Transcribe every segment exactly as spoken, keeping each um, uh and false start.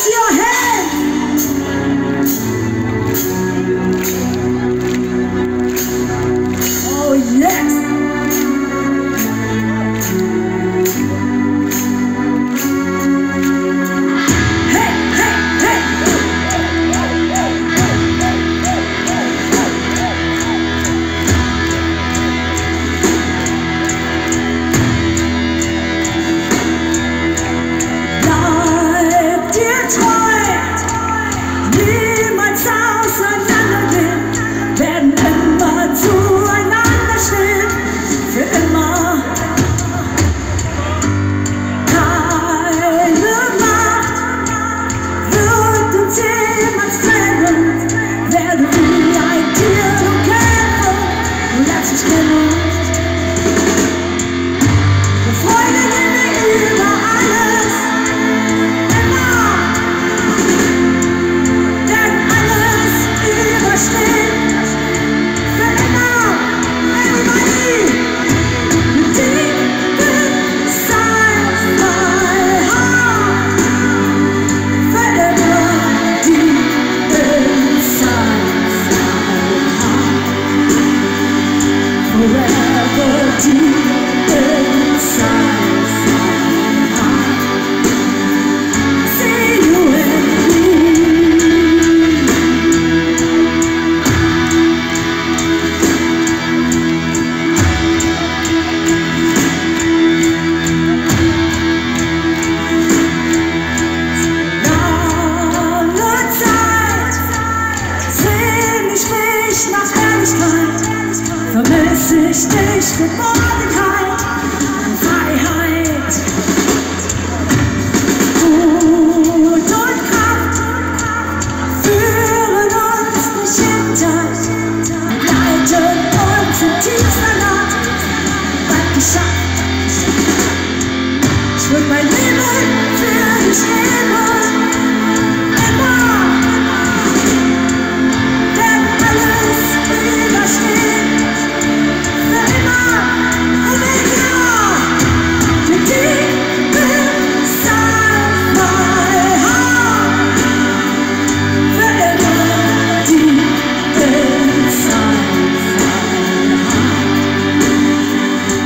your hand. Oh yes. Hey, hey, hey. Life, dear Twilight, niemals auseinandergehen, werden immer zueinander stehen, für immer. Keine Macht wird uns jemals trennen, werde wie ein Tier nur kämpfen und lass uns kennen. Wir Freude nehmen über alles, immer, denn alles überstehen, für immer, everybody, deep inside my heart, forever, deep inside my heart, forever, deep inside my heart, see you and me. Lange Zeit sehn ich dich nach Ehrlichkeit, vermiss ich dich für Geborgenheit und Freiheit. Mut und Kraft führen uns nicht jeden Tag, begleiten uns in tiefster Nacht, bald geschafft. Ich würd mein Leben für dich geben, immer, denn alles überstehen, für immer, Omega, you're deep inside my heart, forever, deep inside my heart,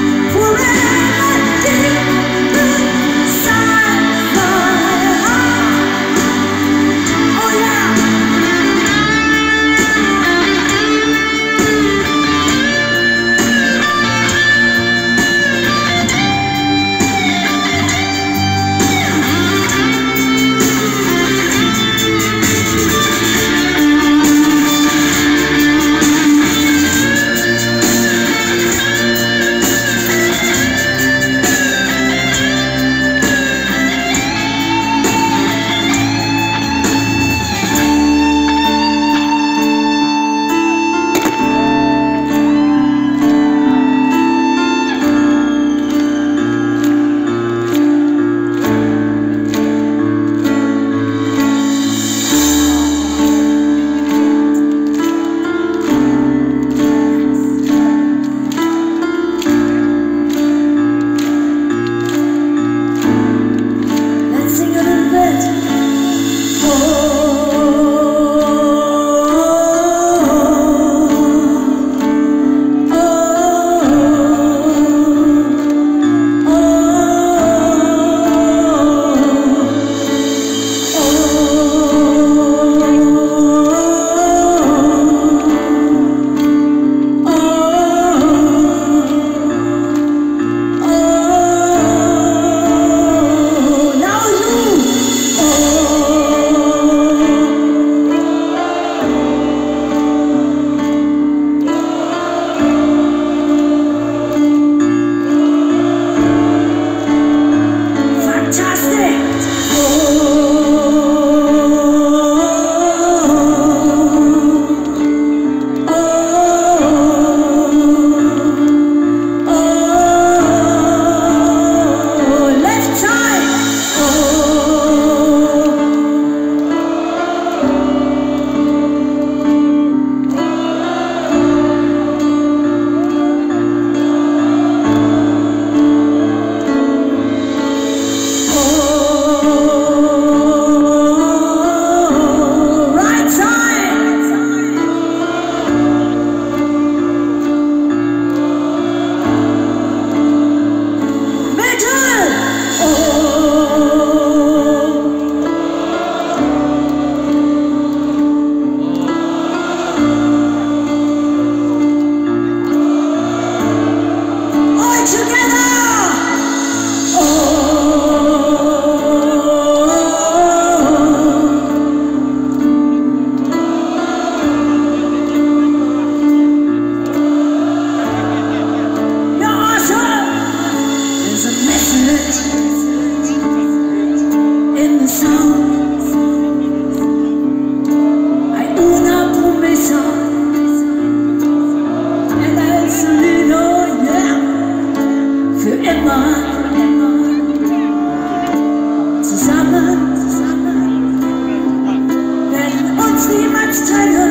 forever, deep inside my heart. zusammen, werden uns niemals trennen.